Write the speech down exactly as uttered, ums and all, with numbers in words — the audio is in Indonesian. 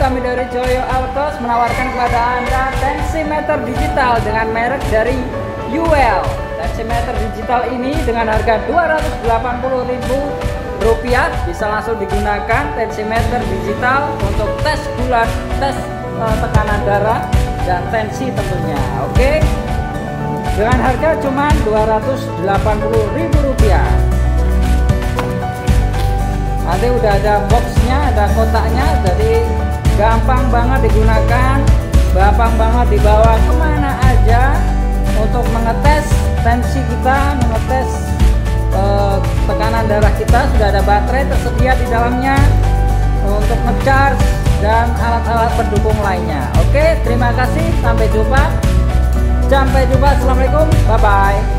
kami dari Joyo Autos menawarkan kepada Anda tensimeter digital dengan merek dari U L. Tensimeter digital ini dengan harga dua ratus delapan puluh ribu rupiah bisa langsung digunakan. Tensimeter digital untuk tes gula, tes uh, tekanan darah dan tensi tentunya. Oke, dengan harga cuma dua ratus delapan puluh ribu rupiah. Nanti udah ada boxnya, ada kotaknya, jadi gampang banget digunakan, gampang banget dibawa kemana aja untuk mengetes tensi kita, mengetes eh, tekanan darah kita. Sudah ada baterai tersedia di dalamnya untuk ngecharge dan alat-alat pendukung lainnya. Oke, terima kasih, sampai jumpa. Sampai jumpa, assalamualaikum, bye bye.